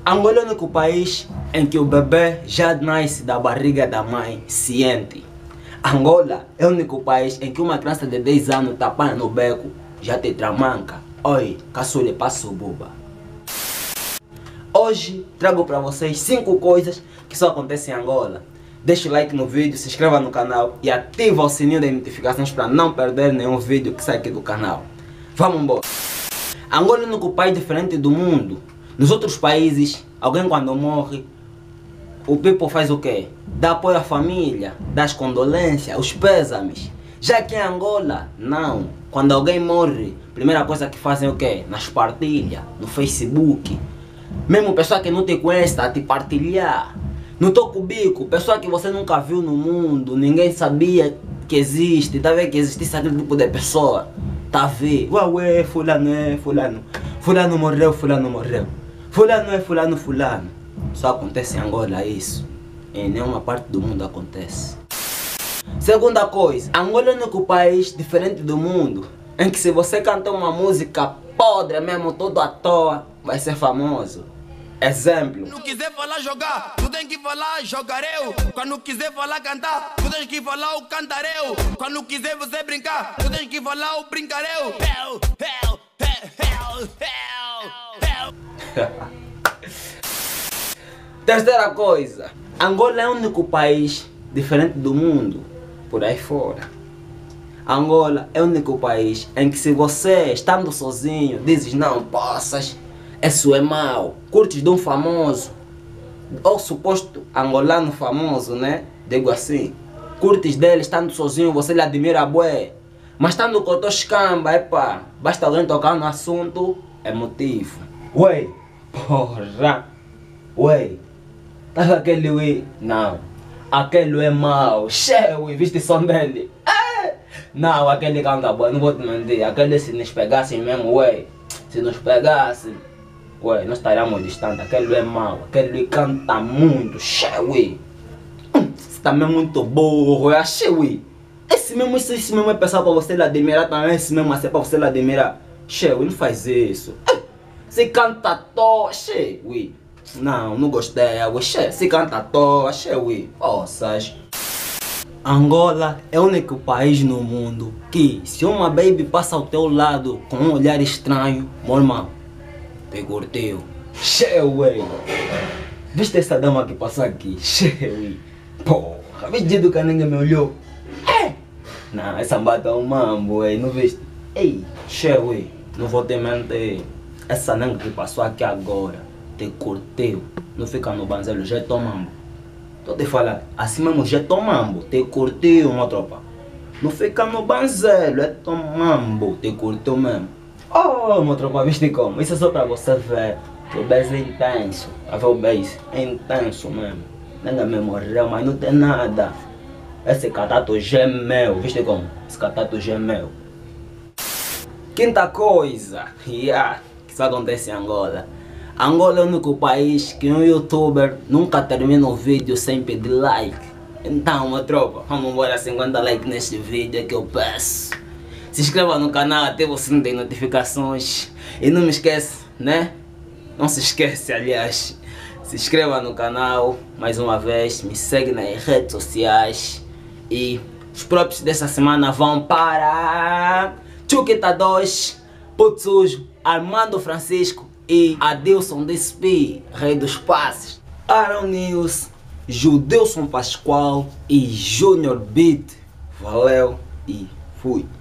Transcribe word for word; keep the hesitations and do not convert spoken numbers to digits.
Angola é o único país em que o bebê já nasce da barriga da mãe ciente. Angola é o único país em que uma criança de dez anos tapando no beco já te tramanca. Oi, caçule passo boba. Hoje trago para vocês cinco coisas que só acontecem em Angola. Deixa o like no vídeo, se inscreva no canal e ativa o sininho de notificações para não perder nenhum vídeo que sai aqui do canal. Vamos embora. Angola é o único país diferente do mundo. Nos outros países, alguém quando morre, o people faz o quê? Dá apoio à família, dá as condolências, os pésames. Já aqui em Angola, não. Quando alguém morre, a primeira coisa que fazem é o quê? Nas partilhas, no Facebook. Mesmo pessoa que não te conhece, tá a te partilhar. No teu cubico, pessoa que você nunca viu no mundo, ninguém sabia que existe, tá vendo que existe aquele tipo de pessoa. Tá vendo? Ué, ué, fulano é, fulano. Fulano morreu, fulano morreu. Fulano é, fulano, fulano. Só acontece em Angola isso. Em nenhuma parte do mundo acontece. Segunda coisa, Angola é o único país diferente do mundo em que se você cantar uma música podre mesmo, todo à toa, vai ser famoso. Exemplo. Quando quiser falar jogar, tu tem que falar jogareu. Quando quiser falar cantar, tu tem que falar o cantareu. Quando quiser você brincar, tu tem que falar o brincareu. Hell, hell, hell, hell, hell. Terceira coisa, Angola é o único país diferente do mundo por aí fora. Angola é o único país em que se você, estando sozinho, dizes não possas, isso é mau, curtes de um famoso, ou suposto angolano famoso, né? Digo assim, curtes dele, estando sozinho, você lhe admira bué, mas estando com o teu escamba, epa, basta alguém tocar no assunto, é motivo. Ué, porra, ué, tava aquele ué, não, aquele é mau, cheio, viste o som dele, é. Não, aquele canta bué, não vou te mentir, aquele se nos pegassem mesmo, ué, se nos pegassem, ué, nós estaríamos distantes, aquele é mau, aquele canta muito, cheio, ué, esse também é muito burro, eu achei, ué, esse mesmo, esse, esse mesmo é pessoal para você lhe admirar também, esse mesmo assim é para você lhe admirar, cheio, não faz isso, se canta to, cheio, ué. Não, não gostei, ué, se canta à toa, ué, poças. Angola é o único país no mundo que, se uma baby passa ao teu lado com um olhar estranho, meu irmão, te curtiu. Cheio, ué. Viste essa dama que passou aqui? Cheio, ué. Porra, viste do que ninguém me olhou? É. Não, essa bata é um mambo, ué, não viste? Ei, cheio, ué, não vou te mentir. Essa nanga que passou aqui agora te curteu, não fica no banzelo, já é tomambo. Tô te falando, assim mesmo já é tomambo, te curteu, uma tropa. Não fica no banzelo, é tomambo, te curteu mesmo. Oh, uma tropa, viste como? Isso é só pra você ver, o beijo é intenso, a ver o beijo é intenso mesmo. Ninguém me morreu, mas não tem nada. Esse catato já é meu, viste como? Esse catato já é meu. Quinta coisa, yeah, que isso acontece em Angola. Angola é o único país que um youtuber nunca termina o vídeo sem pedir like. Então, uma tropa, vamos embora cinquenta likes neste vídeo que eu peço. Se inscreva no canal, ativa o sininho de notificações. E não me esquece, né? Não se esquece, aliás. Se inscreva no canal, mais uma vez. Me segue nas redes sociais. E os próprios dessa semana vão para Chuquita dois, Puto Sujo, Armando Francisco e Adilson D S P, Rei dos Passes, Aaron News, Judelson Pascoal e Junior Beat. Valeu e fui.